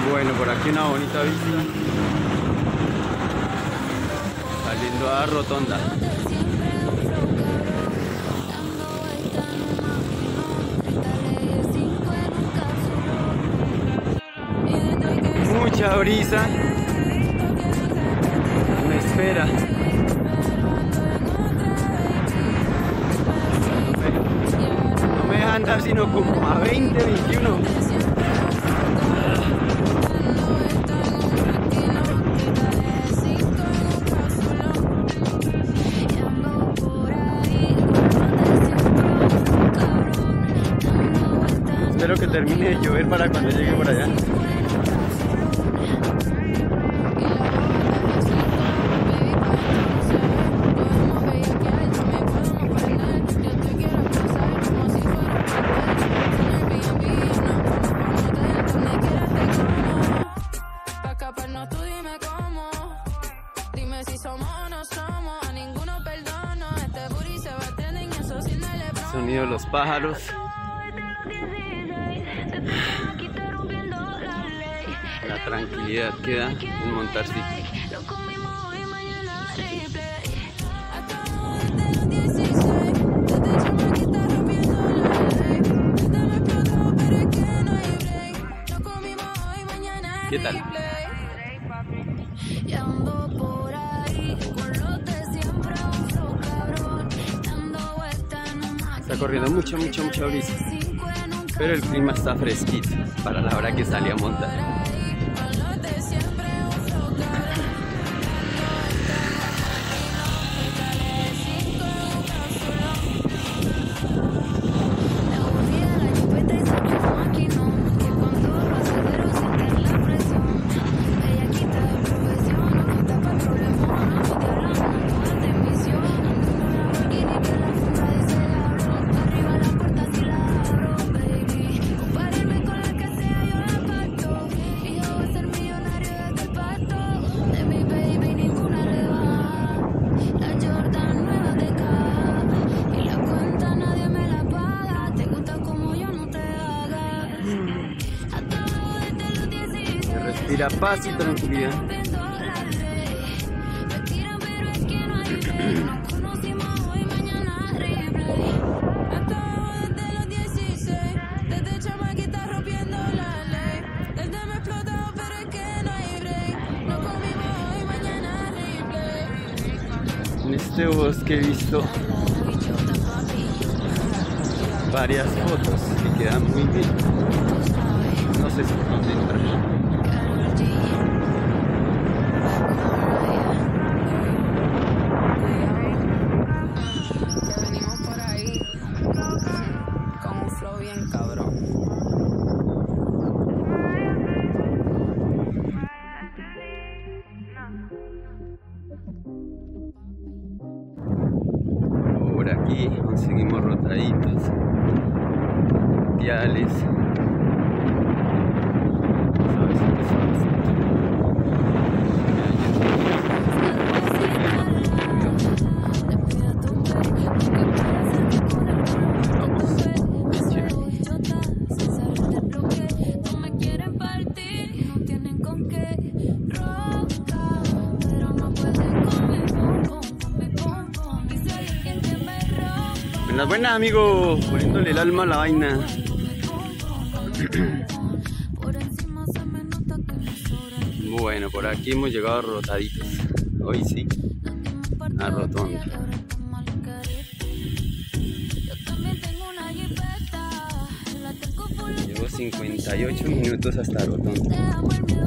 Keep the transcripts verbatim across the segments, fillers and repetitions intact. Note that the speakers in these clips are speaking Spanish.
Bueno, por aquí una bonita vista saliendo a Rotonda. Mucha brisa me espera. No me deja andar sino como a veinte, veintiuno. Espero que termine de llover para cuando llegue por allá. Sonido de los pájaros. La tranquilidad que da en montar ciclo. ¿Qué tal? Está corriendo mucha, mucha, mucha brisa, pero el clima está fresquito para la hora que salí a montar. Respira paz y tranquilidad. En este bosque he visto varias fotos que quedan muy bien. No sé si por dónde entrar. Por aquí conseguimos rotaditos, viales. Buenas, buenas amigos, poniéndole el alma a la vaina. Bueno, por aquí hemos llegado a Rotaditos. Hoy sí, a Rotonda. Llevo cincuenta y ocho minutos hasta Rotonda.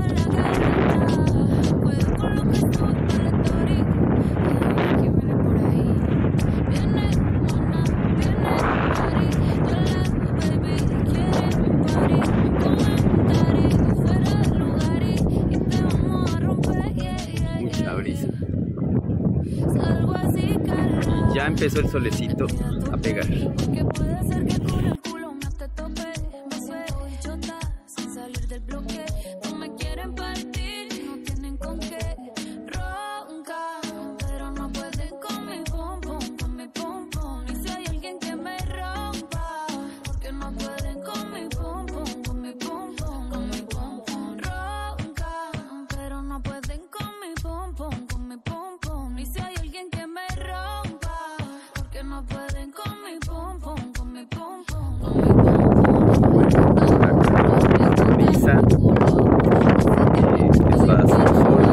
Ya empezó el solecito a pegar. Brisa, eh, espadas al sol,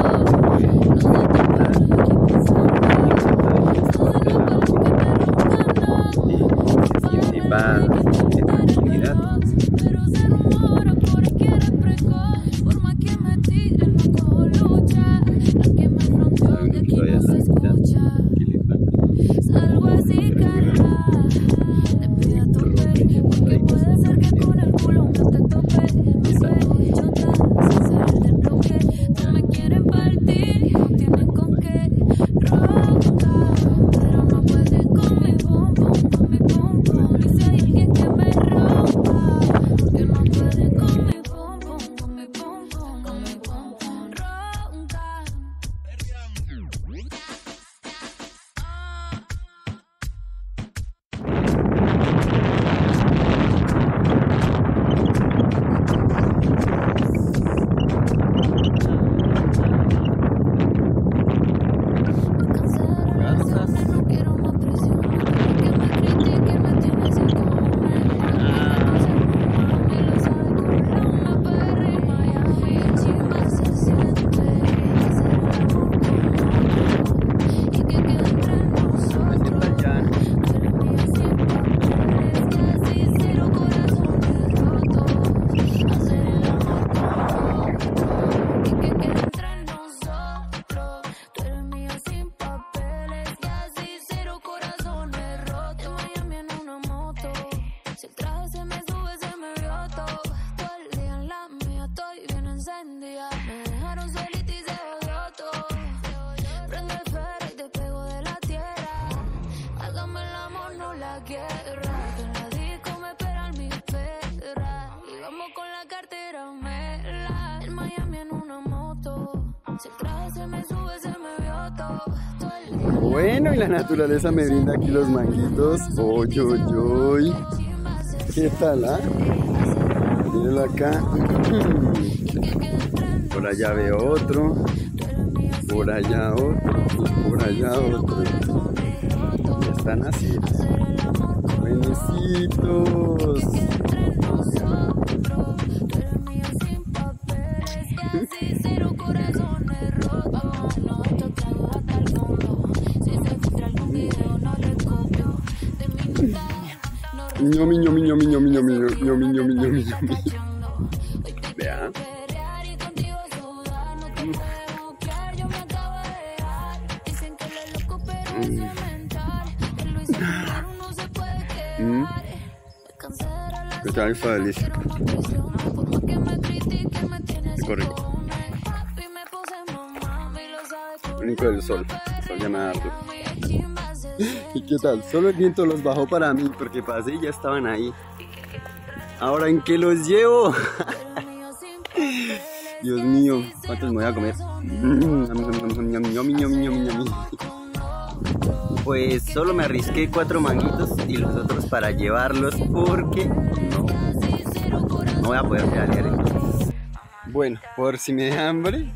se siente paz, se siente tranquilidad. Todavía está escuchando. ¿Qué le falta? Algo así, carnal. Te pido tu baby, porque puede ser que con el culo no te tope. Me soy chota, sin salir del bloque. No me quieren partir, no tienen con qué roncar. Pero no pueden con mi pum pum, con mi pum pum. Y si hay alguien que me rompa, que no pueden con mi pum pum, con mi pum pum, con mi pum pum, roncar. No quiero más presión, que me critiquen, me tienen sin comer. Mami lo sabe, con la una perra en Miami. Chimba se siente, hacer el amor con y que quede entre nosotros. Tú eres mío sin papeles, casi cero corazones rotos. Hacer el amor con y que quede entre nosotros. Tú eres mío sin papeles, casi cero corazones rotos. En Miami en una moto, si el traje se me sube se me vio todo. Todo el día en la mía estoy bien encendida. Me dejaron solita y se jodió todo. Prende el ferro y te pego de la tierra. Hágame el amor, no la guerra. Que en la disco me esperan mis perras. Y vamos con la cartera mela. En Miami en una moto, si el traje se me sube se me vio todo. Todo el día. Bueno, y la naturaleza me brinda aquí los manguitos. Oy, oy, oy. ¿Qué tal, ah? Mírenlo acá. Por allá veo otro. Por allá otro. Y por allá otro. Ya están así. Buenecitos. Ñomi, ñomi, ñomi, ñomi, ñomi, ñomi, ñomi, ñomi, ñomi. Vean. Mm. ¿Qué tal? Está delicioso. Rico, rico. Único del sol. El sol ya me da harto. ¿Y qué tal? Solo el viento los bajó para mí porque pasé y ya estaban ahí. Ahora, ¿en qué los llevo? Dios mío, ¿cuántos me voy a comer? Pues solo me arrisqué cuatro manguitos y los otros para llevarlos porque no, no voy a poder pedalear entonces. Bueno, por si me da hambre,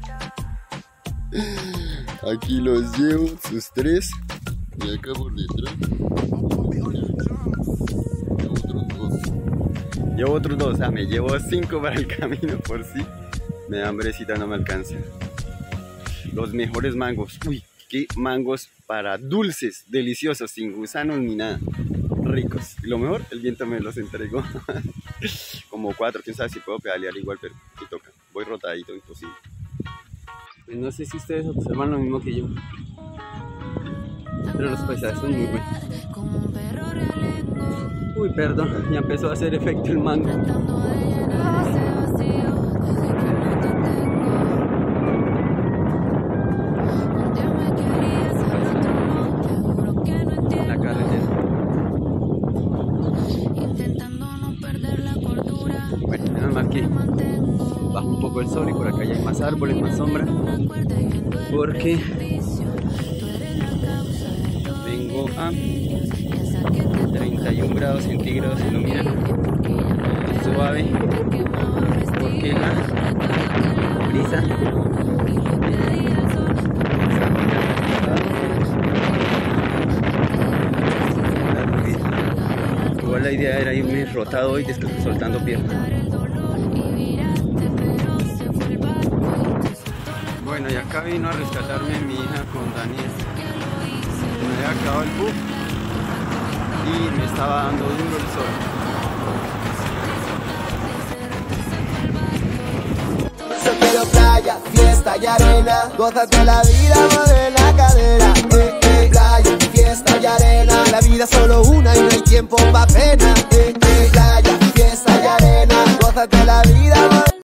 aquí los llevo, sus tres. Y acá por detrás llevo otros dos. Llevo otros dos, ah, me llevo cinco para el camino por si me da hambrecita, no me alcanza. Los mejores mangos. Uy, qué mangos para dulces, deliciosos, sin gusanos ni nada. Ricos. Y lo mejor, el viento me los entregó. Como cuatro, quién sabe si puedo pedalear igual, pero ¿qué toca? Voy rotadito, imposible. Pues no sé si ustedes observan lo mismo que yo. Pero los paisajes son muy buenos. Uy, perdón, ya empezó a hacer efecto el mango. La carretera. Bueno, nada más que baja un poco el sol y por acá ya hay más árboles, más sombra. Porque vengo a treinta y un grados centígrados y lo miran suave porque la brisa idea era irme rotado y después soltando piernas. Bueno, y acá vino a rescatarme mi hija con Daniel. Me había acabado el bus y me estaba dando duro el sol. Yo quiero playa, fiesta y arena, gózate la vida, mueve la cadera, eh, eh. Playa, fiesta y arena, la vida es solo una y no hay tiempo pa' pena, eh, eh. Playa, fiesta y arena, gózate la vida, mueve